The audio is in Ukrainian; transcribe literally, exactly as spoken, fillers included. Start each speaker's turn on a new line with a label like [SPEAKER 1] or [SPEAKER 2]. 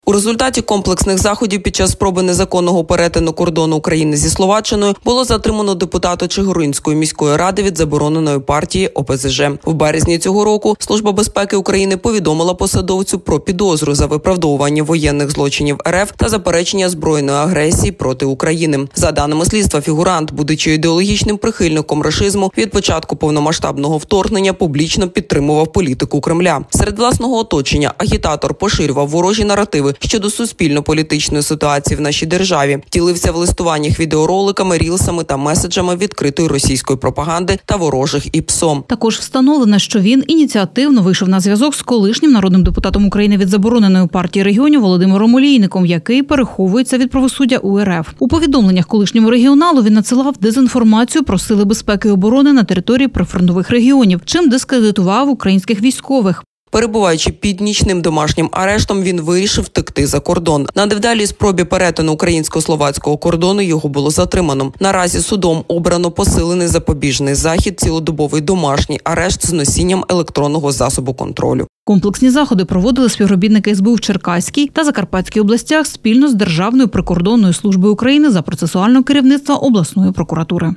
[SPEAKER 1] У результаті комплексних заходів під час спроби незаконного перетину кордону України зі Словаччиною було затримано депутата Чигиринської міської ради від забороненої партії О Пе Зе Же. В березні цього року Служба безпеки України повідомила посадовцю про підозру за виправдовування воєнних злочинів Ер Еф та заперечення збройної агресії проти України. За даними слідства, фігурант, будучи ідеологічним прихильником рашизму, від початку повномасштабного вторгнення публічно підтримував політику Кремля. Серед власного оточення агітатор поширював ворожі наративи щодо суспільно-політичної ситуації в нашій державі, ділився в листуваннях відеороликами, рілсами та меседжами відкритої російської пропаганди та ворожих ІПСО.
[SPEAKER 2] Також встановлено, що він ініціативно вийшов на зв'язок з колишнім народним депутатом України від забороненої партії регіонів Володимиром Олійником, який переховується від правосуддя у Ер Еф. У повідомленнях колишньому регіоналу він надсилав дезінформацію про сили безпеки і оборони на території прифронтових регіонів, чим дискредитував українських військових.
[SPEAKER 1] Перебуваючи під нічним домашнім арештом, він вирішив втекти за кордон. На невдалій спробі перетину українсько-словацького кордону його було затримано. Наразі судом обрано посилений запобіжний захід, цілодобовий домашній арешт з носінням електронного засобу контролю.
[SPEAKER 2] Комплексні заходи проводили співробітники Ес Бе У в Черкаській та Закарпатській областях спільно з Державною прикордонною службою України за процесуального керівництва обласної прокуратури.